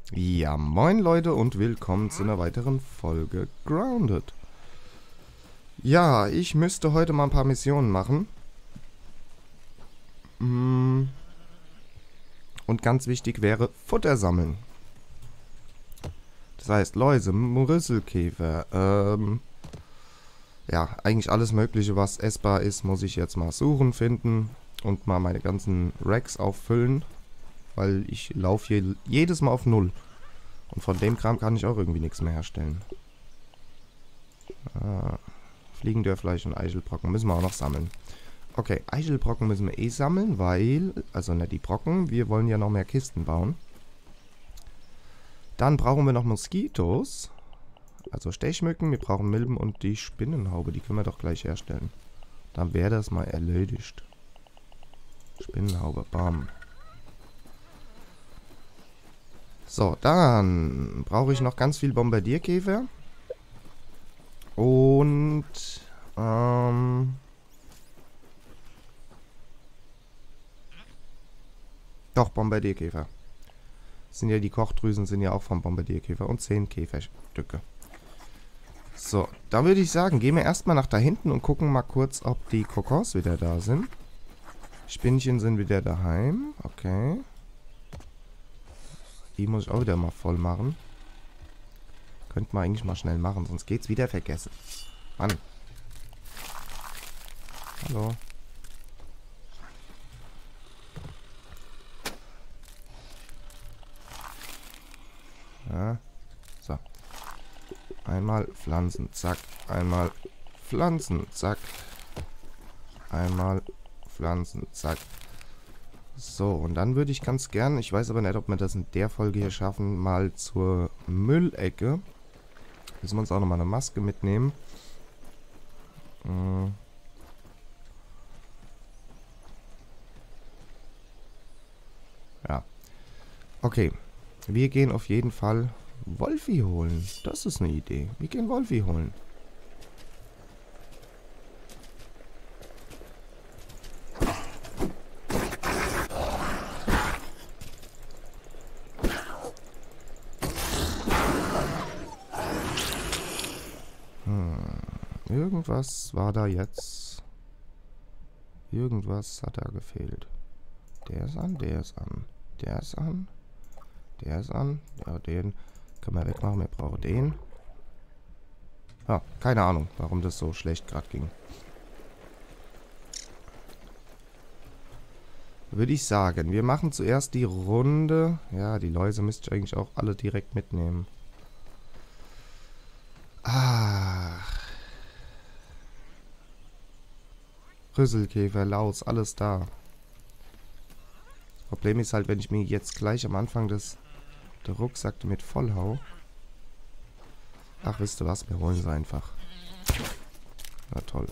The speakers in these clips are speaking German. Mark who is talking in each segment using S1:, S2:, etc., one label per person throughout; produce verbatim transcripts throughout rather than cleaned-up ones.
S1: Ja, moin Leute und willkommen zu einer weiteren Folge Grounded. Ja, ich müsste heute mal ein paar Missionen machen. Und ganz wichtig wäre Futter sammeln. Das heißt Läuse, Rüsselkäfer, ähm... ja, eigentlich alles mögliche, was essbar ist, muss ich jetzt mal suchen, finden und mal meine ganzen Racks auffüllen. Weil ich laufe je, jedes Mal auf Null. Und von dem Kram kann ich auch irgendwie nichts mehr herstellen. Ah, Fliegendörrfleisch und Eichelbrocken müssen wir auch noch sammeln. Okay, Eichelbrocken müssen wir eh sammeln, weil... Also nicht die Brocken, wir wollen ja noch mehr Kisten bauen. Dann brauchen wir noch Moskitos. Also Stechmücken, wir brauchen Milben und die Spinnenhaube. Die können wir doch gleich herstellen. Dann wäre das mal erledigt. Spinnenhaube, bam. So, dann brauche ich noch ganz viel Bombardierkäfer. Und, ähm... doch, Bombardierkäfer. Das sind ja die Kochdrüsen, sind ja auch vom Bombardierkäfer. Und zehn Käferstücke. So, dann würde ich sagen, gehen wir erstmal nach da hinten und gucken mal kurz, ob die Kokons wieder da sind. Spinnchen sind wieder daheim. Okay. Die muss ich auch wieder mal voll machen. Könnte man eigentlich mal schnell machen, sonst geht's wieder vergessen. Mann. Hallo. Ja. So. Einmal Pflanzen, zack. Einmal Pflanzen, zack. Einmal Pflanzen, zack. So, und dann würde ich ganz gern, ich weiß aber nicht, ob wir das in der Folge hier schaffen, mal zur Müllecke. Müssen wir uns auch nochmal eine Maske mitnehmen. Hm. Ja. Okay. Wir gehen auf jeden Fall Wolfi holen. Das ist eine Idee. Wir gehen Wolfi holen. Irgendwas war da jetzt. Irgendwas hat da gefehlt. Der ist an, der ist an. Der ist an. Der ist an. Ja, den können wir wegmachen. Wir brauchen den. Ja, keine Ahnung, warum das so schlecht gerade ging. Würde ich sagen, wir machen zuerst die Runde. Ja, die Läuse müsste ich eigentlich auch alle direkt mitnehmen. Ach. Rüsselkäfer, Laus, alles da. Das Problem ist halt, wenn ich mir jetzt gleich am Anfang des der Rucksack damit vollhau. Ach, wisst ihr was? Wir holen sie einfach. Na toll.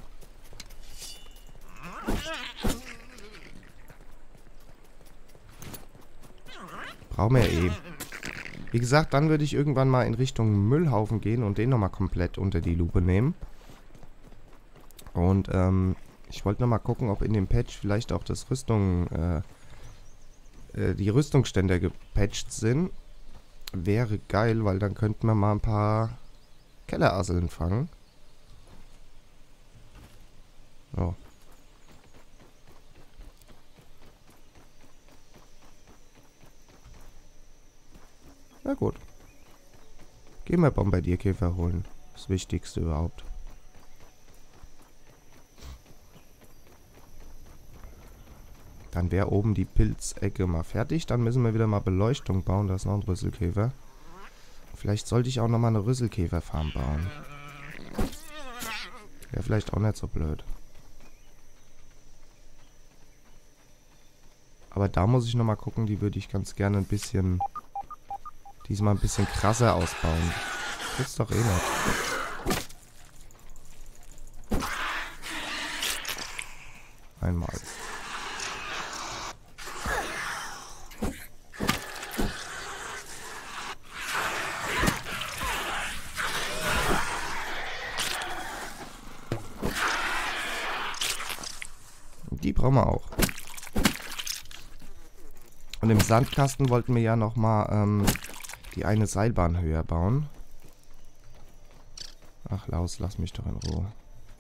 S1: Brauchen wir eh. Wie gesagt, dann würde ich irgendwann mal in Richtung Müllhaufen gehen und den nochmal komplett unter die Lupe nehmen. Und, ähm... ich wollte noch mal gucken, ob in dem Patch vielleicht auch das Rüstung, äh, äh, die Rüstungsständer gepatcht sind. Wäre geil, weil dann könnten wir mal ein paar Kellerasseln fangen. So. Na gut. Gehen wir Bombardierkäfer holen. Das Wichtigste überhaupt. Dann wäre oben die Pilzecke mal fertig. Dann müssen wir wieder mal Beleuchtung bauen. Da ist noch ein Rüsselkäfer. Vielleicht sollte ich auch noch mal eine Rüsselkäferfarm bauen. Wäre vielleicht auch nicht so blöd. Aber da muss ich noch mal gucken. Die würde ich ganz gerne ein bisschen... diesmal ein bisschen krasser ausbauen. Das ist doch eh nicht. Einmal. Die brauchen wir auch. Und im Sandkasten wollten wir ja nochmal ähm, die eine Seilbahn höher bauen. Ach, Laus, lass mich doch in Ruhe.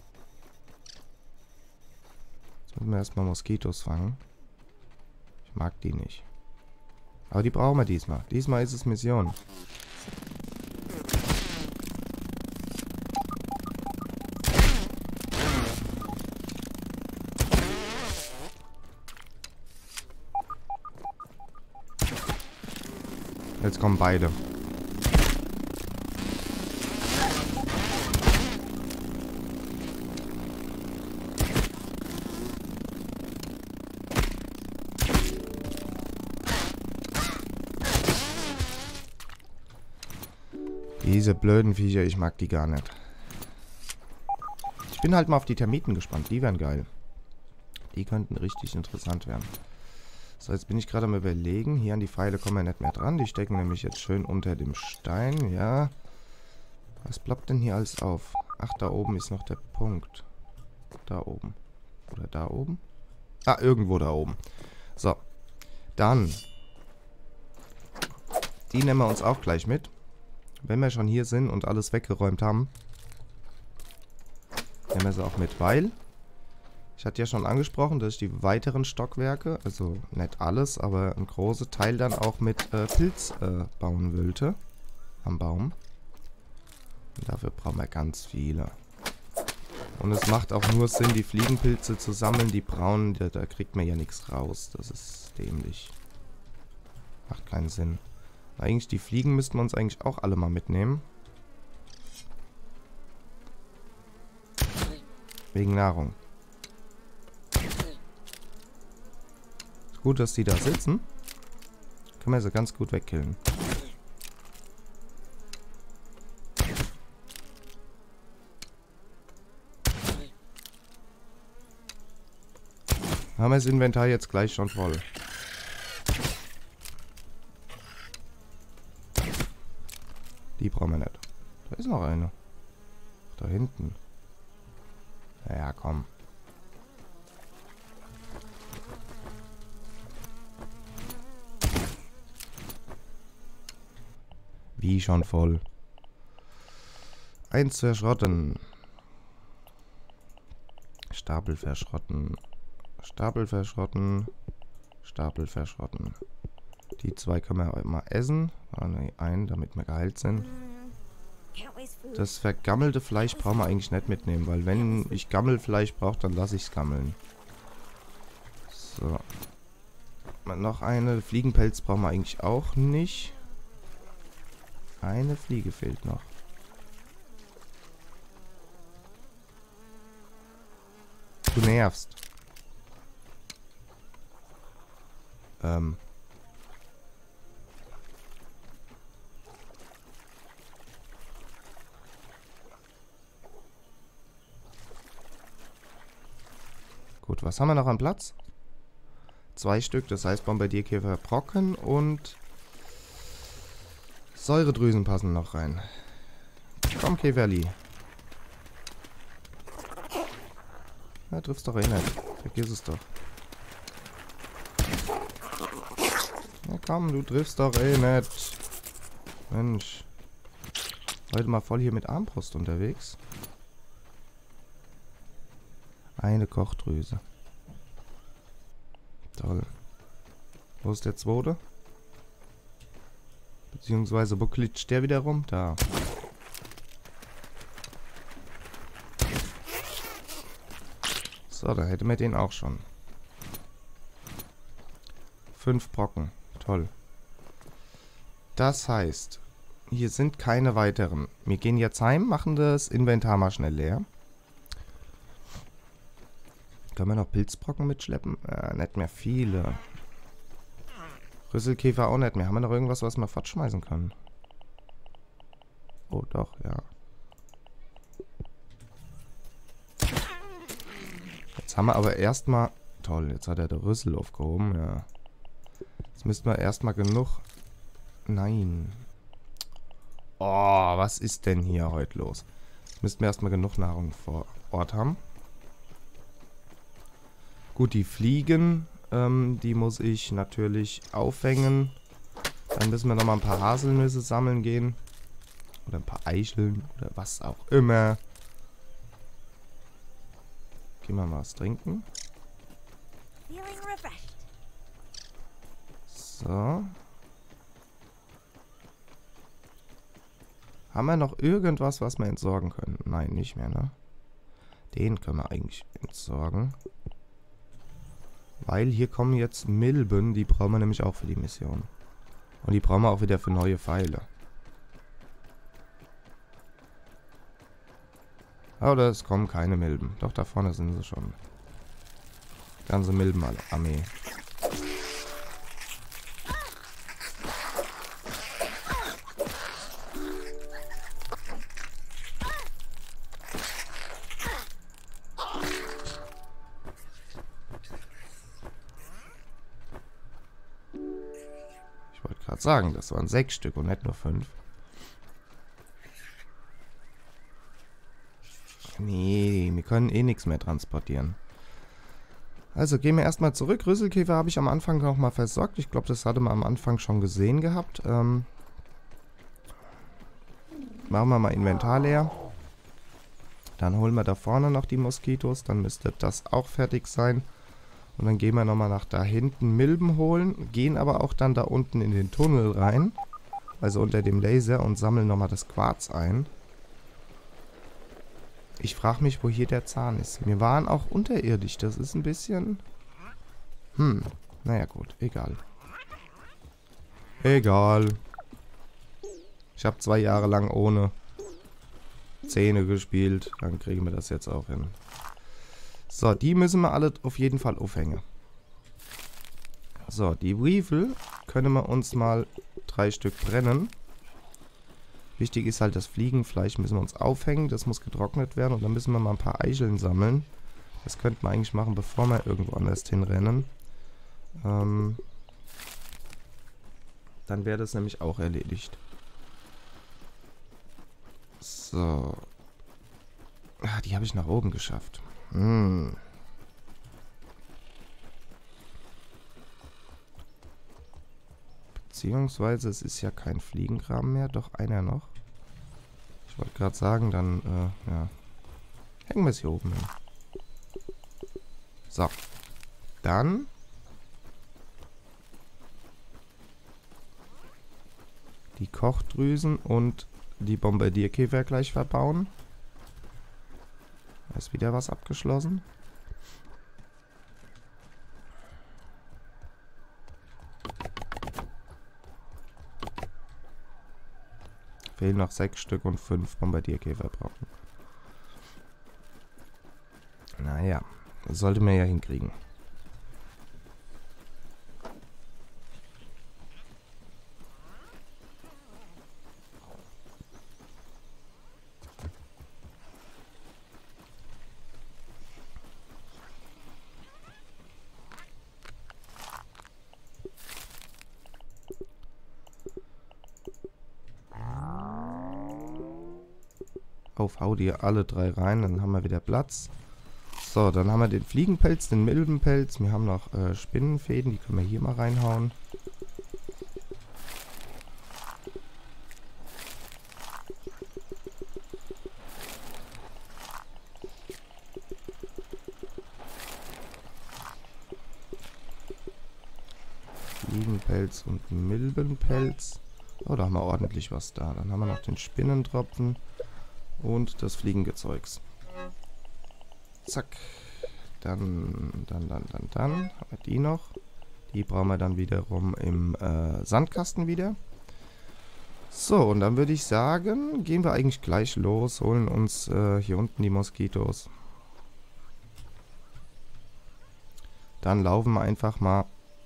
S1: Jetzt müssen wir erstmal Moskitos fangen. Ich mag die nicht. Aber die brauchen wir diesmal. Diesmal ist es Mission. Jetzt kommen beide. Diese blöden Viecher, ich mag die gar nicht. Ich bin halt mal auf die Termiten gespannt. Die wären geil. Die könnten richtig interessant werden. So, jetzt bin ich gerade am Überlegen. Hier an die Pfeile kommen wir nicht mehr dran. Die stecken nämlich jetzt schön unter dem Stein. Ja. Was ploppt denn hier alles auf? Ach, da oben ist noch der Punkt. Da oben. Oder da oben? Ah, irgendwo da oben. So. Dann. Die nehmen wir uns auch gleich mit. Wenn wir schon hier sind und alles weggeräumt haben, nehmen wir sie auch mit, weil ich hatte ja schon angesprochen, dass ich die weiteren Stockwerke, also nicht alles, aber ein großer Teil dann auch mit äh, Pilz äh, bauen wollte. Am Baum. Und dafür brauchen wir ganz viele. Und es macht auch nur Sinn, die Fliegenpilze zu sammeln. Die braunen, da, da kriegt man ja nichts raus. Das ist dämlich. Macht keinen Sinn. Eigentlich die Fliegen müssten wir uns eigentlich auch alle mal mitnehmen. Wegen Nahrung. Ist gut, dass die da sitzen. Können wir sie ganz gut wegkillen. Haben wir das Inventar jetzt gleich schon voll. Die brauchen wir nicht. Da ist noch eine. Da hinten. Ja, komm. Wie schon voll. Eins verschrotten. Stapel verschrotten. Stapel verschrotten. Stapel verschrotten. Die zwei können wir mal essen. Ah, ne, einen, damit wir geheilt sind. Das vergammelte Fleisch brauchen wir eigentlich nicht mitnehmen, weil wenn ich Gammelfleisch brauche, dann lasse ich es gammeln. So. Noch eine. Fliegenpelz brauchen wir eigentlich auch nicht. Eine Fliege fehlt noch. Du nervst. Ähm. Gut, was haben wir noch an Platz? Zwei Stück, das heißt Bombardierkäfer Brocken und Säuredrüsen passen noch rein. Komm, Käferli. Ja, triffst doch eh nicht. Vergiss es doch. Ja, komm, du triffst doch eh nicht. Mensch. Heute mal voll hier mit Armbrust unterwegs. Eine Kochdrüse. Toll. Wo ist der zweite? Beziehungsweise, wo klitscht der wieder rum? Da. So, da hätten wir den auch schon. Fünf Brocken. Toll. Das heißt, hier sind keine weiteren. Wir gehen jetzt heim, machen das Inventar mal schnell leer. Können wir noch Pilzbrocken mitschleppen? Äh, nicht mehr viele. Rüsselkäfer auch nicht mehr. Haben wir noch irgendwas, was wir fortschmeißen können? Oh, doch, ja. Jetzt haben wir aber erstmal... Toll, jetzt hat er der Rüssel aufgehoben, ja. Jetzt müssten wir erstmal genug... Nein. Oh, was ist denn hier heute los? Jetzt müssten wir erstmal genug Nahrung vor Ort haben. Gut, die Fliegen, ähm, die muss ich natürlich aufhängen. Dann müssen wir nochmal ein paar Haselnüsse sammeln gehen. Oder ein paar Eicheln oder was auch immer. Gehen wir mal was trinken. So. Haben wir noch irgendwas, was wir entsorgen können? Nein, nicht mehr, ne? Den können wir eigentlich entsorgen. Weil hier kommen jetzt Milben, die brauchen wir nämlich auch für die Mission. Und die brauchen wir auch wieder für neue Pfeile. Oder es kommen keine Milben. Doch, da vorne sind sie schon. Ganze Milbenarmee. Ich wollte gerade sagen, das waren sechs Stück und nicht nur fünf. Nee, wir können eh nichts mehr transportieren. Also gehen wir erstmal zurück. Rüsselkäfer habe ich am Anfang noch mal versorgt. Ich glaube, das hatte man am Anfang schon gesehen gehabt. Ähm, machen wir mal Inventar leer. Dann holen wir da vorne noch die Moskitos. Dann müsste das auch fertig sein. Und dann gehen wir nochmal nach da hinten Milben holen. Gehen aber auch dann da unten in den Tunnel rein. Also unter dem Laser und sammeln nochmal das Quarz ein. Ich frage mich, wo hier der Zahn ist. Wir waren auch unterirdisch. Das ist ein bisschen... Hm. Naja gut, egal. Egal. Ich habe zwei Jahre lang ohne Zähne gespielt. Dann kriegen wir das jetzt auch hin. So, die müssen wir alle auf jeden Fall aufhängen. So, die Weevil können wir uns mal drei Stück brennen. Wichtig ist halt, das Fliegenfleisch müssen wir uns aufhängen. Das muss getrocknet werden. Und dann müssen wir mal ein paar Eicheln sammeln. Das könnten wir eigentlich machen, bevor wir irgendwo anders hinrennen. Ähm, dann wäre das nämlich auch erledigt. So. Ah, die habe ich nach oben geschafft. Hm. Beziehungsweise es ist ja kein Fliegengraben mehr, doch einer noch. Ich wollte gerade sagen, dann äh, ja, hängen wir es hier oben hin. So. Dann die Kochdrüsen und die Bombardierkäfer gleich verbauen. Da ist wieder was abgeschlossen. Fehlen noch sechs Stück und fünf Bombardierkäfer brauchen. Naja, das sollte man ja hinkriegen. Auf, hau dir alle drei rein, dann haben wir wieder Platz. So, dann haben wir den Fliegenpelz, den Milbenpelz. Wir haben noch äh, Spinnenfäden, die können wir hier mal reinhauen. Fliegenpelz und Milbenpelz. Oh, da haben wir ordentlich was da. Dann haben wir noch den Spinnentropfen. Und das Fliegengezeugs. Zack. Dann, dann, dann, dann, dann. Haben wir die noch. Die brauchen wir dann wiederum im äh, Sandkasten wieder. So, und dann würde ich sagen, gehen wir eigentlich gleich los, holen uns äh, hier unten die Moskitos. Dann laufen wir einfach mal.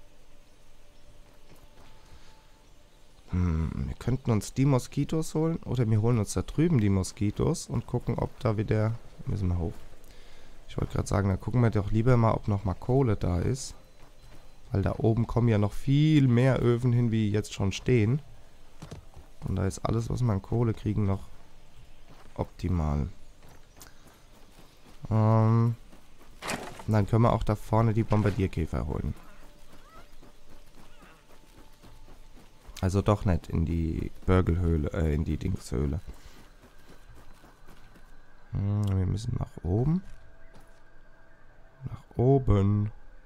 S1: Hm, wir könnten uns die Moskitos holen oder wir holen uns da drüben die Moskitos und gucken, ob da wieder... Müssen wir hoch. Ich wollte gerade sagen, da gucken wir doch lieber mal, ob noch mal Kohle da ist. Weil da oben kommen ja noch viel mehr Öfen hin, wie jetzt schon stehen. Und da ist alles, was wir an Kohle kriegen, noch optimal. Ähm, und dann können wir auch da vorne die Bombardierkäfer holen. Also doch nicht in die Burgelhöhle, äh, in die Dingshöhle. Hm, wir müssen nach oben. Nach oben.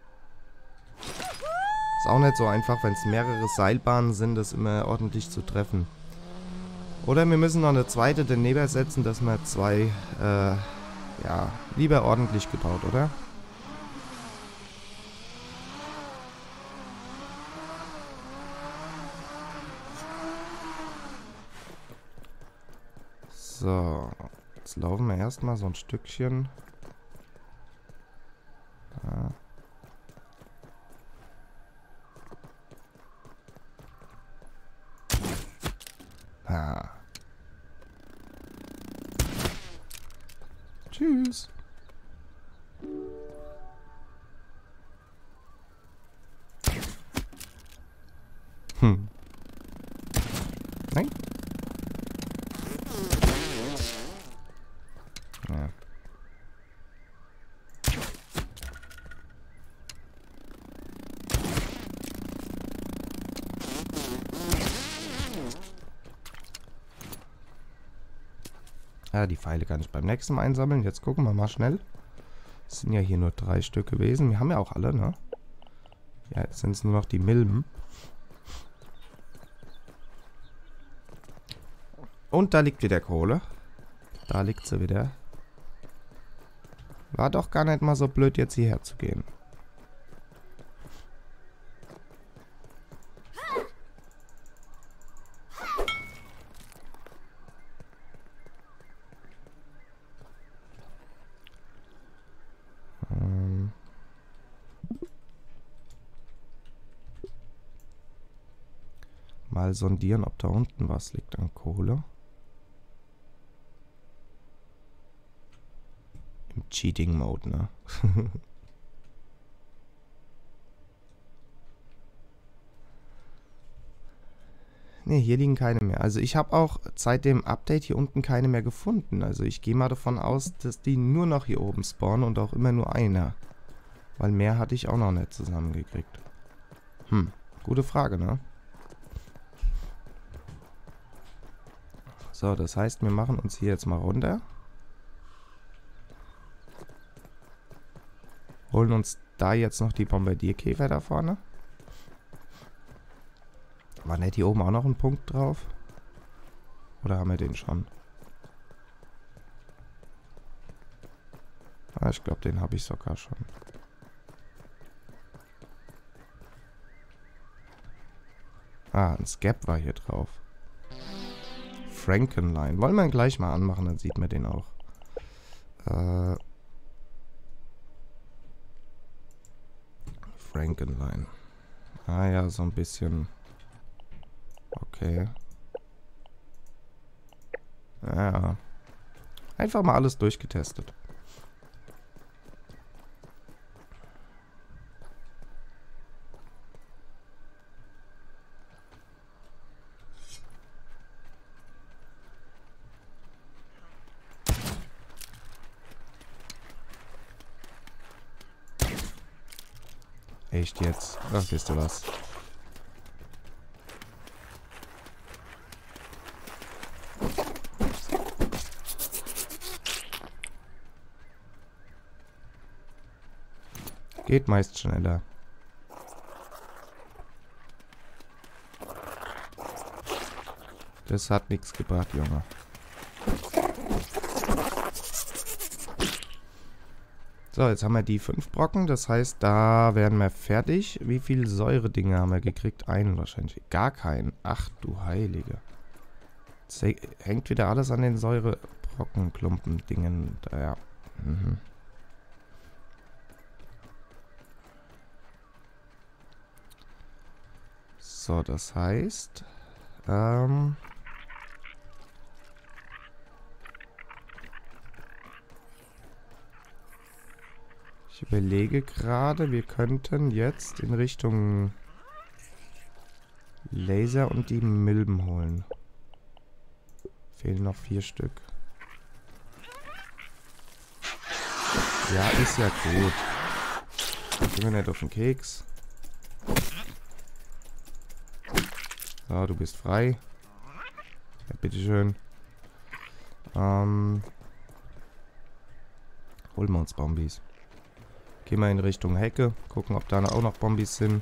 S1: Ist auch nicht so einfach, wenn es mehrere Seilbahnen sind, das immer ordentlich zu treffen. Oder wir müssen noch eine zweite daneben setzen, dass wir zwei, äh, ja, lieber ordentlich gebaut, oder? So, jetzt laufen wir erstmal so ein Stückchen. Ja. Ah. Tschüss. Hm. Nein. Ja. Ja, die Pfeile kann ich beim nächsten Mal einsammeln. Jetzt gucken wir mal schnell. Es sind ja hier nur drei Stück gewesen. Wir haben ja auch alle, ne? Ja, jetzt sind es nur noch die Milben. Und da liegt wieder Kohle. Da liegt sie wieder. War doch gar nicht mal so blöd, jetzt hierher zu gehen. Ähm. Mal sondieren, ob da unten was liegt an Kohle. Im Cheating-Mode, ne? Ne, hier liegen keine mehr. Also ich habe auch seit dem Update hier unten keine mehr gefunden. Also ich gehe mal davon aus, dass die nur noch hier oben spawnen und auch immer nur einer. Weil mehr hatte ich auch noch nicht zusammengekriegt. Hm, gute Frage, ne? So, das heißt, wir machen uns hier jetzt mal runter. Holen uns da jetzt noch die Bombardierkäfer da vorne. War nicht hier oben auch noch ein Punkt drauf? Oder haben wir den schon? Ah, ich glaube, den habe ich sogar schon. Ah, ein Scab war hier drauf. Frankenline. Wollen wir ihn gleich mal anmachen, dann sieht man den auch. Äh... Frankenline. Ah ja, so ein bisschen... Okay. Ja. Einfach mal alles durchgetestet. Echt jetzt? Ach, wisst ihr was? Geht meist schneller. Das hat nichts gebracht, Junge. So, jetzt haben wir die fünf Brocken. Das heißt, da werden wir fertig. Wie viele Säuredinger haben wir gekriegt? Einen wahrscheinlich. Gar keinen. Ach du Heilige. Das hängt wieder alles an den Säurebrockenklumpen-Dingen. Ja. Mhm. So, das heißt... Ähm... Ich überlege gerade, wir könnten jetzt in Richtung Laser und die Milben holen. Fehlen noch vier Stück. Ja, ist ja gut. Gehen wir nicht auf den Keks. So, du bist frei. Ja, bitteschön. Ähm. Holen wir uns Bombis. Gehen wir in Richtung Hecke. Gucken, ob da auch noch Bombis sind.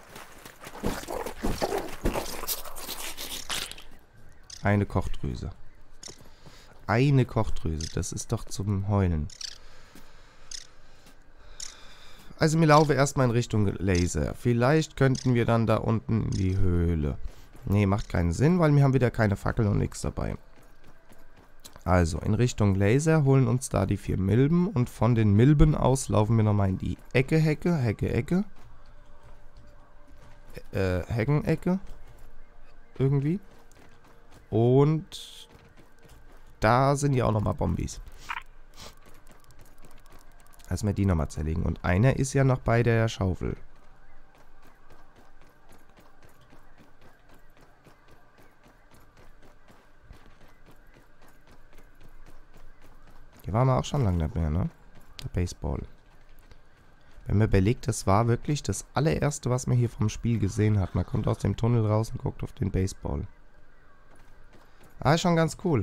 S1: Eine Kochdrüse. Eine Kochdrüse. Das ist doch zum Heulen. Also wir laufen erstmal in Richtung Laser. Vielleicht könnten wir dann da unten in die Höhle. Nee, macht keinen Sinn, weil wir haben wieder keine Fackel und nichts dabei. Also, in Richtung Laser holen uns da die vier Milben. Und von den Milben aus laufen wir nochmal in die Ecke, Hecke, Hecke, Ecke. Äh, Heckenecke. Irgendwie. Und da sind ja auch nochmal Bombis. Lass mir die nochmal zerlegen. Und einer ist ja noch bei der Schaufel. Hier waren wir auch schon lange nicht mehr, ne? Der Baseball. Wenn man überlegt, das war wirklich das allererste, was man hier vom Spiel gesehen hat. Man kommt aus dem Tunnel raus und guckt auf den Baseball. Ah, ist schon ganz cool.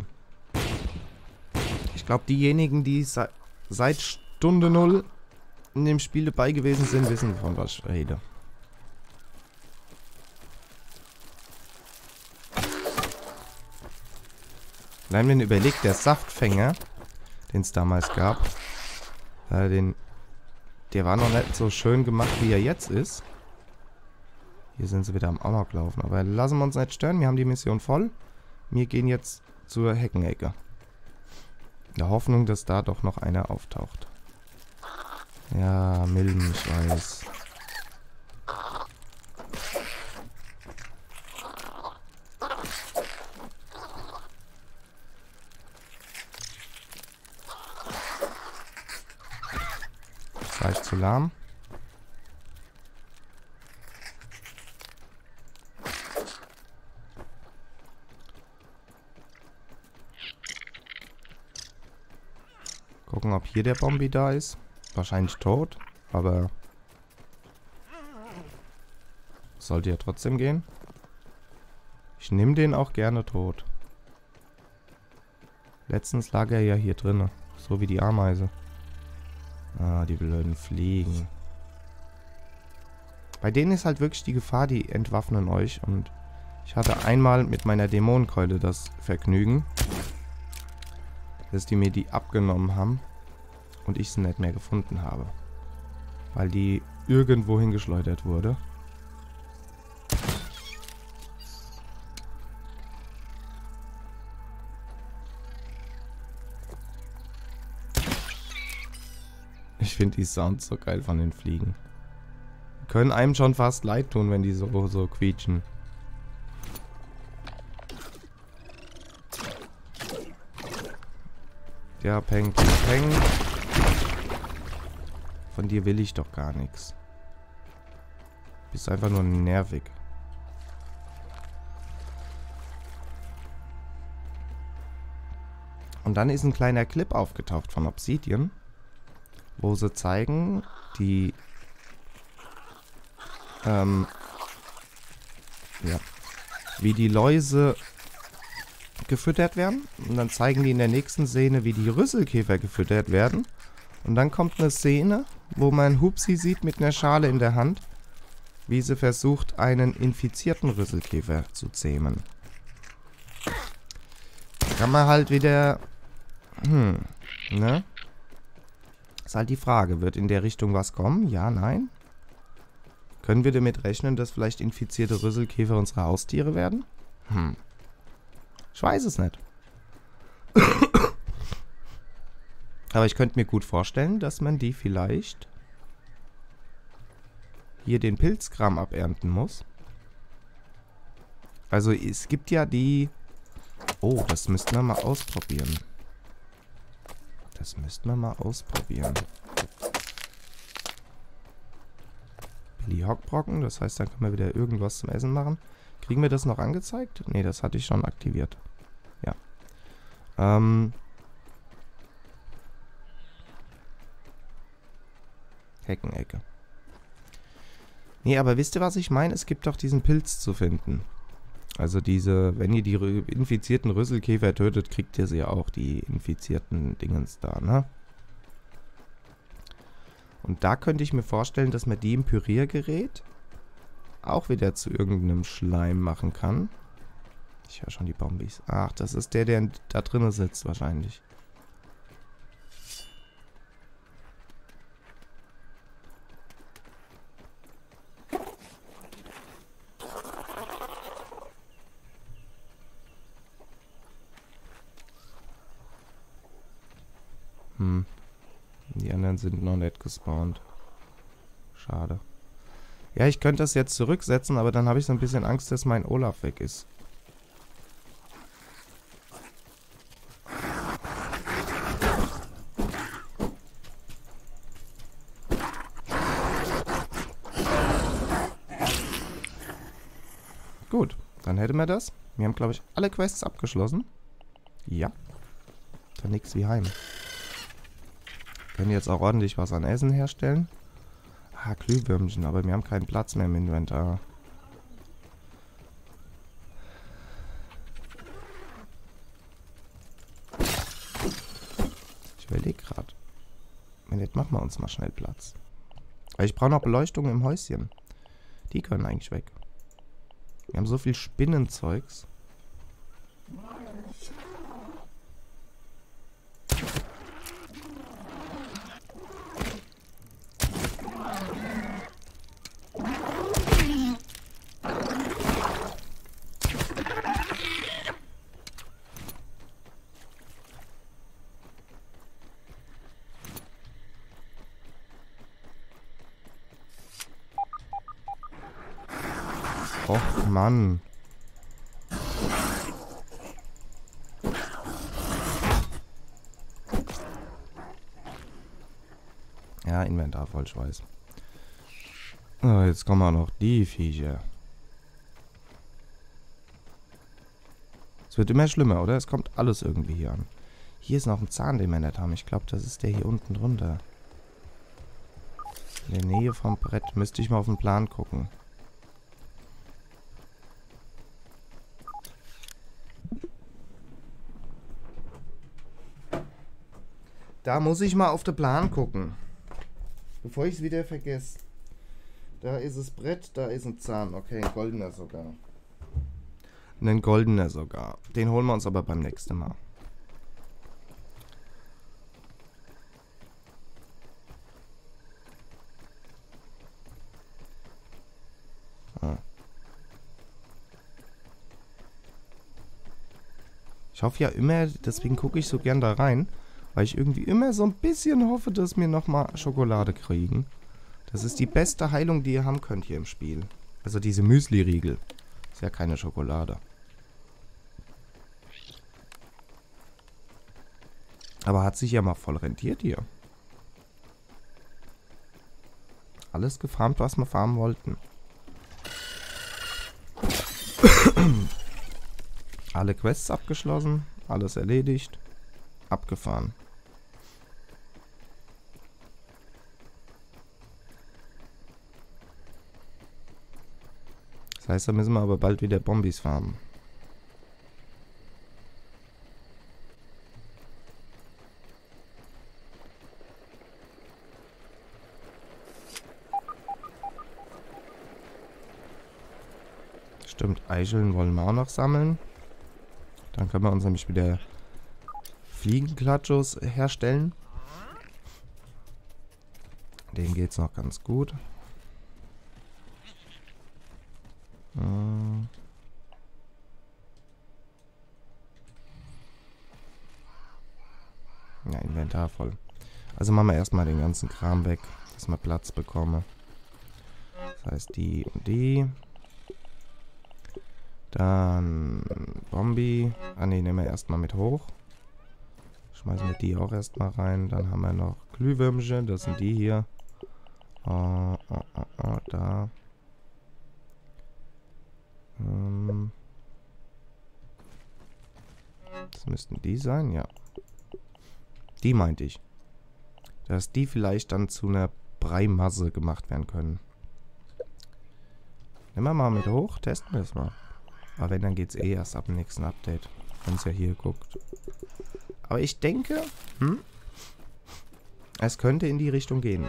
S1: Ich glaube, diejenigen, die se seit Stunde Null in dem Spiel dabei gewesen sind, wissen, von was ich rede. Wenn man überlegt, der Saftfänger, den es damals gab, äh, den, der war noch nicht so schön gemacht, wie er jetzt ist. Hier sind sie wieder am Amok laufen, aber lassen wir uns nicht stören, wir haben die Mission voll. Wir gehen jetzt zur Heckenecke. In der Hoffnung, dass da doch noch einer auftaucht. Ja, Milben, ich weiß. War ich zu lahm? Gucken, ob hier der Bombi da ist. Wahrscheinlich tot, aber sollte ja trotzdem gehen. Ich nehme den auch gerne tot. Letztens lag er ja hier drinne, so wie die Ameise. Ah, die blöden Fliegen. Bei denen ist halt wirklich die Gefahr, die entwaffnen euch. Und ich hatte einmal mit meiner Dämonenkeule das Vergnügen, dass die mir die abgenommen haben und ich sie nicht mehr gefunden habe. Weil die irgendwo hingeschleudert wurde. Ich finde die Sounds so geil von den Fliegen. Die können einem schon fast leid tun, wenn die so, so quietschen. Ja, Peng, Peng, Peng. Von dir will ich doch gar nichts. Bist einfach nur nervig. Und dann ist ein kleiner Clip aufgetaucht von Obsidian, wo sie zeigen, die ähm, ja, wie die Läuse gefüttert werden. Und dann zeigen die in der nächsten Szene, wie die Rüsselkäfer gefüttert werden. Und dann kommt eine Szene, wo man Hupsi sieht mit einer Schale in der Hand, wie sie versucht, einen infizierten Rüsselkäfer zu zähmen. Kann man halt wieder... Hm, ne? Ist halt die Frage, wird in der Richtung was kommen? Ja, nein? Können wir damit rechnen, dass vielleicht infizierte Rüsselkäfer unsere Haustiere werden? Hm. Ich weiß es nicht. Aber ich könnte mir gut vorstellen, dass man die vielleicht hier den Pilzkram abernten muss. Also es gibt ja die... Oh, das müssten wir mal ausprobieren. Das müssten wir mal ausprobieren. Billy Hockbrocken, das heißt, dann können wir wieder irgendwas zum Essen machen. Kriegen wir das noch angezeigt? Ne, das hatte ich schon aktiviert. Ja. Ähm... Heckenecke. Nee, aber wisst ihr, was ich meine? Es gibt doch diesen Pilz zu finden. Also diese, wenn ihr die Rü- infizierten Rüsselkäfer tötet, kriegt ihr sie ja auch, die infizierten Dingens da, ne? Und da könnte ich mir vorstellen, dass man die im Püriergerät auch wieder zu irgendeinem Schleim machen kann. Ich höre schon die Bombis. Ach, das ist der, der da drinnen sitzt wahrscheinlich. Hm. Die anderen sind noch nicht gespawnt. Schade. Ja, ich könnte das jetzt zurücksetzen, aber dann habe ich so ein bisschen Angst, dass mein Olaf weg ist. Gut, dann hätten wir das. Wir haben, glaube ich, alle Quests abgeschlossen. Ja. Dann nix wie heim. Können jetzt auch ordentlich was an Essen herstellen. Ah, Glühwürmchen, aber wir haben keinen Platz mehr im Inventar. Ich überlege gerade. Wenn nicht, machen wir uns mal schnell Platz. Aber ich brauche noch Beleuchtung im Häuschen. Die können eigentlich weg. Wir haben so viel Spinnenzeugs. Och, Mann. Ja, Inventar voll Schweiß. Oh, jetzt kommen auch noch die Viecher. Es wird immer schlimmer, oder? Es kommt alles irgendwie hier an. Hier ist noch ein Zahn, den wir nicht haben. Ich glaube, das ist der hier unten drunter. In der Nähe vom Brett. Müsste ich mal auf den Plan gucken. Da muss ich mal auf den Plan gucken. Bevor ich es wieder vergesse. Da ist das Brett, da ist ein Zahn. Okay, ein goldener sogar. Ein goldener sogar. Den holen wir uns aber beim nächsten Mal. Ah. Ich hoffe ja immer, deswegen gucke ich so gern da rein, weil ich irgendwie immer so ein bisschen hoffe, dass wir nochmal Schokolade kriegen. Das ist die beste Heilung, die ihr haben könnt hier im Spiel. Also diese Müsli-Riegel. Ist ja keine Schokolade. Aber hat sich ja mal voll rentiert hier. Alles gefarmt, was wir farmen wollten. Alle Quests abgeschlossen. Alles erledigt. Abgefahren. Das heißt, da müssen wir aber bald wieder Bombis farmen. Stimmt, Eicheln wollen wir auch noch sammeln. Dann können wir uns nämlich wieder Fliegenklatschos herstellen. Dem geht's noch ganz gut. Hm. Ja, Inventar voll. Also machen wir erstmal den ganzen Kram weg, dass wir Platz bekommen. Das heißt die und die. Dann Bombi. Ah ne, nehmen wir erstmal mit hoch. Schmeißen wir die auch erstmal rein. Dann haben wir noch Glühwürmchen. Das sind die hier. Oh, oh, oh, oh, da. Ähm. Das müssten die sein, ja. Die meinte ich. Dass die vielleicht dann zu einer Breimasse gemacht werden können. Nehmen wir mal mit hoch. Testen wir es mal. Aber wenn, dann geht's eh erst ab dem nächsten Update. Wenn es ja hier guckt. Aber ich denke, hm, es könnte in die Richtung gehen.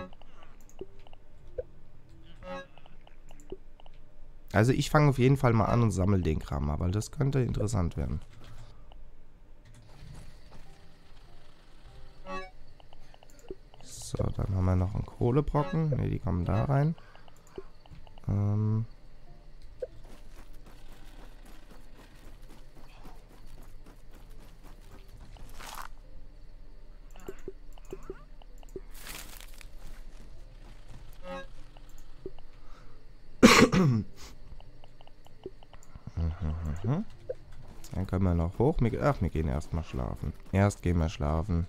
S1: Also ich fange auf jeden Fall mal an und sammle den Kram, aber das könnte interessant werden. So, dann haben wir noch einen Kohlebrocken. Ne, die kommen da rein. Ähm... Dann können wir noch hoch. Ach, wir gehen erstmal schlafen. Erst gehen wir schlafen.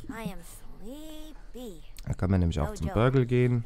S1: Dann können wir nämlich auch zum Burgle gehen.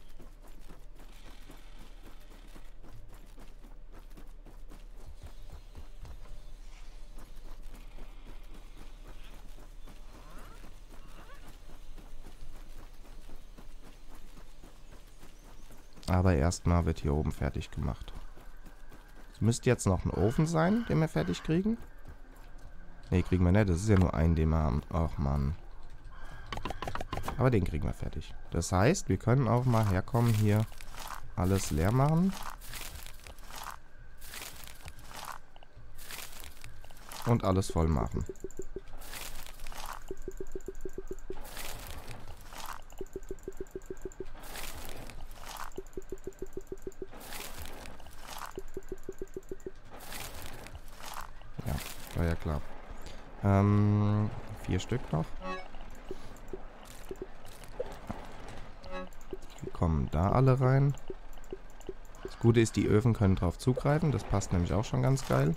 S1: Aber erstmal wird hier oben fertig gemacht. Es müsste jetzt noch ein Ofen sein, den wir fertig kriegen. Ne, kriegen wir nicht. Das ist ja nur ein, den wir haben. Ach, Mann. Aber den kriegen wir fertig. Das heißt, wir können auch mal herkommen, hier alles leer machen. Und alles voll machen. Ja, war ja klar. Ähm, vier Stück noch. Die kommen da alle rein. Das Gute ist, die Öfen können drauf zugreifen. Das passt nämlich auch schon ganz geil.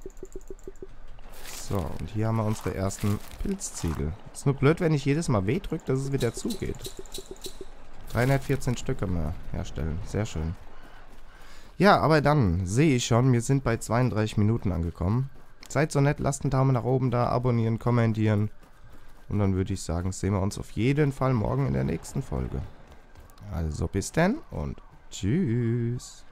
S1: So, und hier haben wir unsere ersten Pilzziegel. Ist nur blöd, wenn ich jedes Mal W drücke, dass es wieder zugeht. dreihundertvierzehn Stück können wir herstellen. Sehr schön. Ja, aber dann sehe ich schon, wir sind bei zweiunddreißig Minuten angekommen. Seid so nett, lasst einen Daumen nach oben da, abonnieren, kommentieren. Und dann würde ich sagen, sehen wir uns auf jeden Fall morgen in der nächsten Folge. Also bis dann und tschüss.